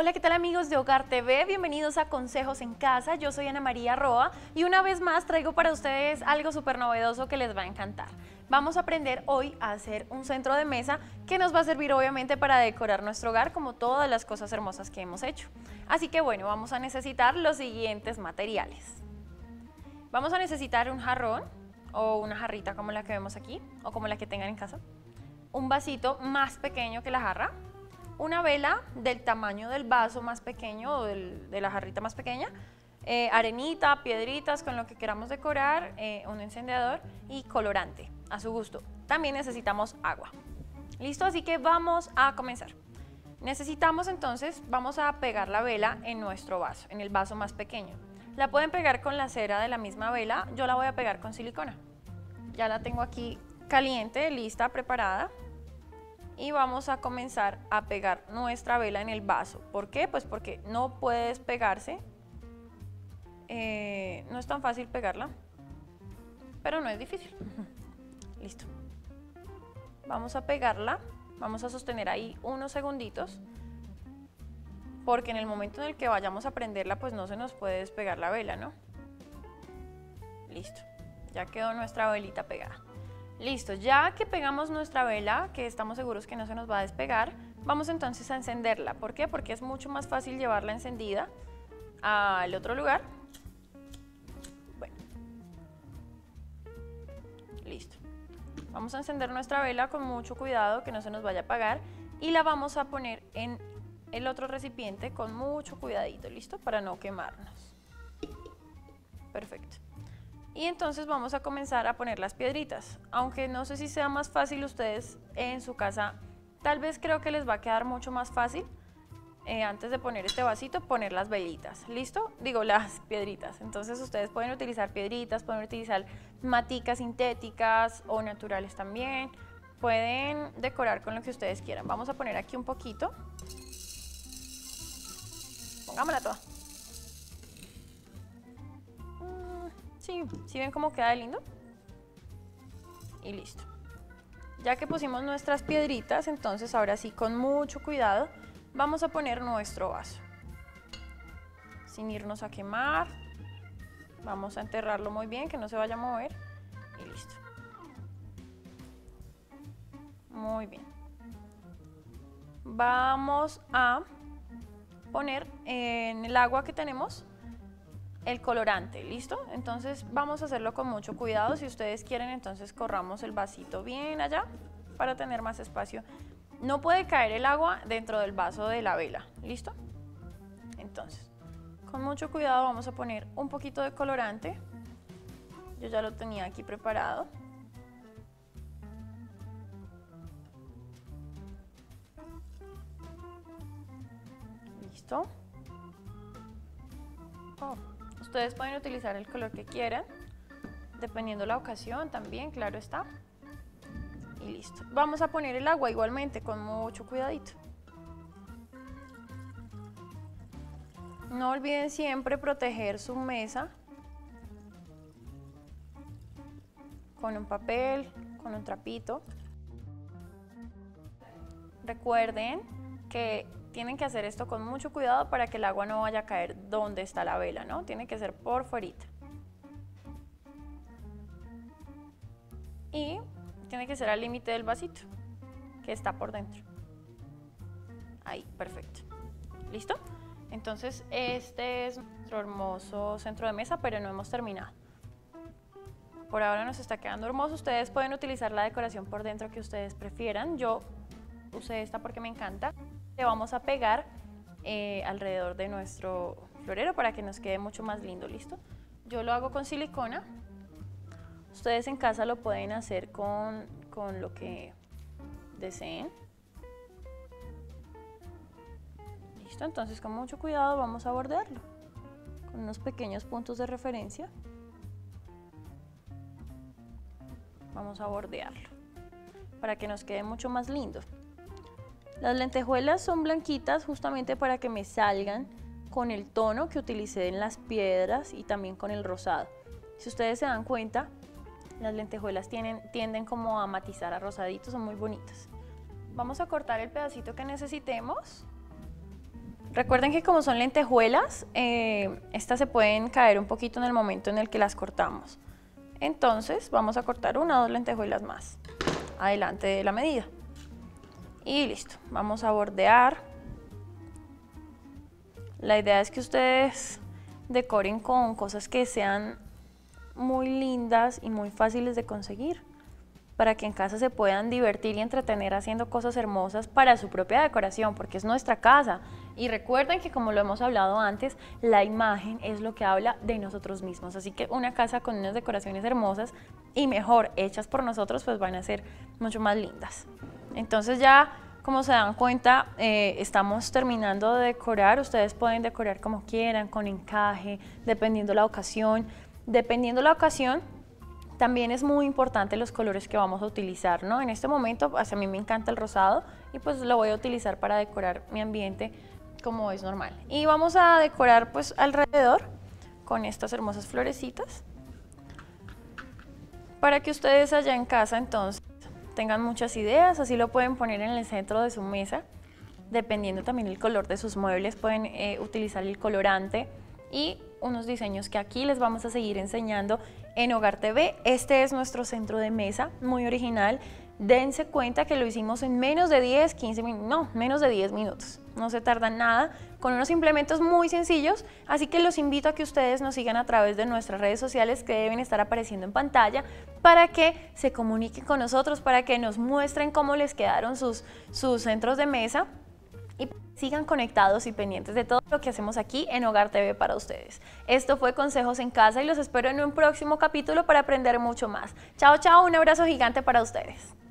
Hola, ¿qué tal amigos de Hogar TV? Bienvenidos a Consejos en Casa. Yo soy Ana María Roa y una vez más traigo para ustedes algo súper novedoso que les va a encantar. Vamos a aprender hoy a hacer un centro de mesa que nos va a servir obviamente para decorar nuestro hogar como todas las cosas hermosas que hemos hecho. Así que bueno, vamos a necesitar los siguientes materiales. Vamos a necesitar un jarrón o una jarrita como la que vemos aquí o como la que tengan en casa. Un vasito más pequeño que la jarra. Una vela del tamaño del vaso más pequeño o de la jarrita más pequeña, arenita, piedritas, con lo que queramos decorar, un encendedor y colorante a su gusto. También necesitamos agua. ¿Listo? Así que vamos a comenzar. Necesitamos entonces, vamos a pegar la vela en nuestro vaso, en el vaso más pequeño. La pueden pegar con la cera de la misma vela, yo la voy a pegar con silicona. Ya la tengo aquí caliente, lista, preparada. Y vamos a comenzar a pegar nuestra vela en el vaso. ¿Por qué? Pues porque no puede despegarse. No es tan fácil pegarla, pero no es difícil. Listo. Vamos a pegarla. Vamos a sostener ahí unos segunditos, porque en el momento en el que vayamos a prenderla, pues no se nos puede despegar la vela, ¿no? Listo. Ya quedó nuestra velita pegada. Listo, ya que pegamos nuestra vela, que estamos seguros que no se nos va a despegar, vamos entonces a encenderla. ¿Por qué? Porque es mucho más fácil llevarla encendida al otro lugar. Bueno, listo. Vamos a encender nuestra vela con mucho cuidado, que no se nos vaya a apagar, y la vamos a poner en el otro recipiente con mucho cuidadito, ¿listo? Para no quemarnos. Perfecto. Y entonces vamos a comenzar a poner las piedritas, aunque no sé si sea más fácil ustedes en su casa, tal vez creo que les va a quedar mucho más fácil antes de poner este vasito, poner las velitas, ¿listo? Digo, las piedritas. Entonces ustedes pueden utilizar piedritas, pueden utilizar maticas sintéticas o naturales también, pueden decorar con lo que ustedes quieran. Vamos a poner aquí un poquito, pongámosla toda. Sí, ven cómo queda de lindo. Y listo. Ya que pusimos nuestras piedritas, entonces ahora sí, con mucho cuidado, vamos a poner nuestro vaso. Sin irnos a quemar. Vamos a enterrarlo muy bien, que no se vaya a mover. Y listo. Muy bien. Vamos a poner en el agua que tenemos el colorante, ¿listo? Entonces vamos a hacerlo con mucho cuidado. Si ustedes quieren, entonces corramos el vasito bien allá para tener más espacio. No puede caer el agua dentro del vaso de la vela, ¿listo? Entonces, con mucho cuidado vamos a poner un poquito de colorante. Yo ya lo tenía aquí preparado. ¿Listo? Ustedes pueden utilizar el color que quieran, dependiendo la ocasión también, claro está. Y listo. Vamos a poner el agua igualmente, con mucho cuidadito. No olviden siempre proteger su mesa con un papel, con un trapito. Recuerden que tienen que hacer esto con mucho cuidado para que el agua no vaya a caer donde está la vela, ¿no? Tiene que ser por fuerita. Y tiene que ser al límite del vasito, que está por dentro. Ahí, perfecto. ¿Listo? Entonces, este es nuestro hermoso centro de mesa, pero no hemos terminado. Por ahora nos está quedando hermoso. Ustedes pueden utilizar la decoración por dentro que ustedes prefieran. Yo usé esta porque me encanta. Le vamos a pegar alrededor de nuestro florero para que nos quede mucho más lindo, ¿listo? Yo lo hago con silicona. Ustedes en casa lo pueden hacer con lo que deseen. Listo, entonces con mucho cuidado vamos a bordearlo con unos pequeños puntos de referencia. Vamos a bordearlo para que nos quede mucho más lindo. Las lentejuelas son blanquitas justamente para que me salgan con el tono que utilicé en las piedras y también con el rosado. Si ustedes se dan cuenta, las lentejuelas tienden como a matizar a rosaditos, son muy bonitas. Vamos a cortar el pedacito que necesitemos Recuerden que como son lentejuelas, estas se pueden caer un poquito en el momento en el que las cortamos. Entonces vamos a cortar 1 o 2 lentejuelas más, adelante de la medida. Y listo, vamos a bordear. La idea es que ustedes decoren con cosas que sean muy lindas y muy fáciles de conseguir, para que en casa se puedan divertir y entretener haciendo cosas hermosas para su propia decoración, porque es nuestra casa. Y recuerden que, como lo hemos hablado antes, la imagen es lo que habla de nosotros mismos, así que una casa con unas decoraciones hermosas y mejor hechas por nosotros, pues van a ser mucho más lindas. Entonces ya, como se dan cuenta, estamos terminando de decorar. Ustedes pueden decorar como quieran, con encaje, dependiendo la ocasión. Dependiendo la ocasión, también es muy importante los colores que vamos a utilizar, ¿no? En este momento, pues, a mí me encanta el rosado y pues lo voy a utilizar para decorar mi ambiente como es normal. Y vamos a decorar pues alrededor con estas hermosas florecitas, para que ustedes allá en casa entonces tengan muchas ideas. Así lo pueden poner en el centro de su mesa, dependiendo también el color de sus muebles, pueden utilizar el colorante y unos diseños que aquí les vamos a seguir enseñando en Hogar TV. Este es nuestro centro de mesa, muy original. Dense cuenta que lo hicimos en menos de 10, 15 minutos, no, menos de 10 minutos. No se tarda nada, con unos implementos muy sencillos, así que los invito a que ustedes nos sigan a través de nuestras redes sociales que deben estar apareciendo en pantalla, para que se comuniquen con nosotros, para que nos muestren cómo les quedaron sus centros de mesa y sigan conectados y pendientes de todo lo que hacemos aquí en Hogar TV para ustedes. Esto fue Consejos en Casa y los espero en un próximo capítulo para aprender mucho más. Chao, chao, un abrazo gigante para ustedes.